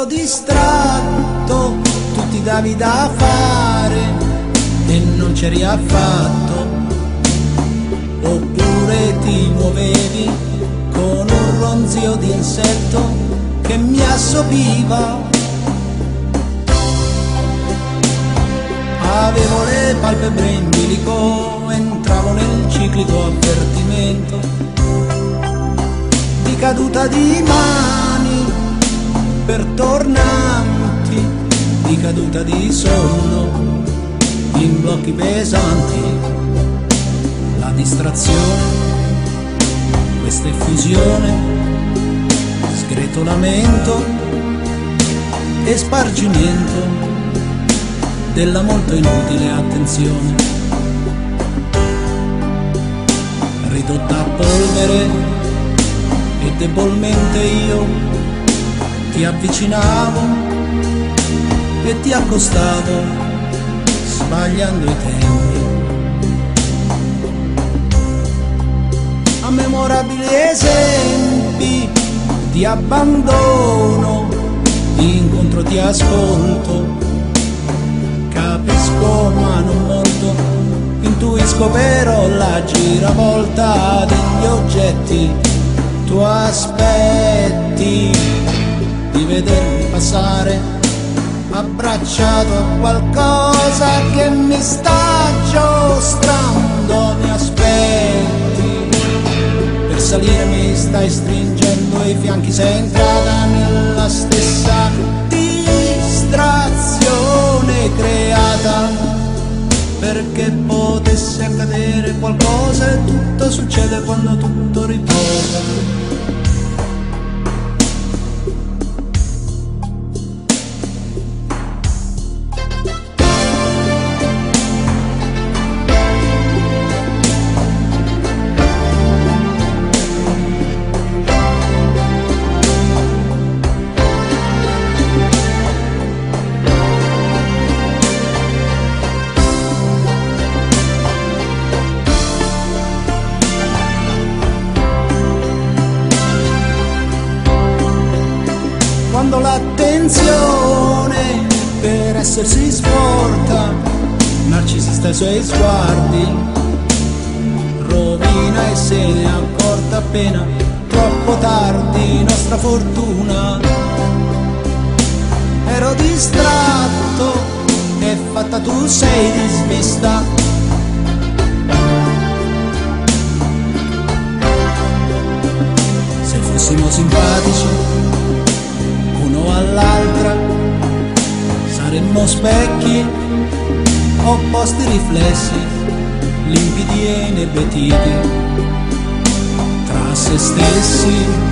distratto, tu ti davi da fare e non c'eri affatto, oppure ti muovevi con un ronzio di insetto che mi assopiva. Avevo le palpebre in bilico, entravo nel ciclico avvertimento di caduta di mani per tornanti, di caduta di sonno in blocchi pesanti. La distrazione, questa effusione, sgretolamento e spargimento della molto inutile attenzione, ridotta a polvere, e debolmente io ti avvicinavo e ti accostavo, sbagliando i tempi. A memorabili esempi di abbandono, di incontro ti ascolto, capisco ma non molto, intuisco però la giravolta degli oggetti. Tu aspetti di vedermi passare abbracciato a qualcosa che mi sta giostrando. Mi aspetti per salire, mi stai stringendo i fianchi, sei entrata nella stessa distrazione creata perché potesse accadere qualcosa, e tutto succede quando tutto riposa. Quando l'attenzione per essersi sporta, narcisista ai suoi sguardi, rovina e se ne è accorta appena troppo tardi. Nostra fortuna, ero distratto e fatta tu sei disvista. Se fossimo simpatici uno all'altra, saremmo specchi, opposti riflessi, limpidi e inebetiti tra se stessi.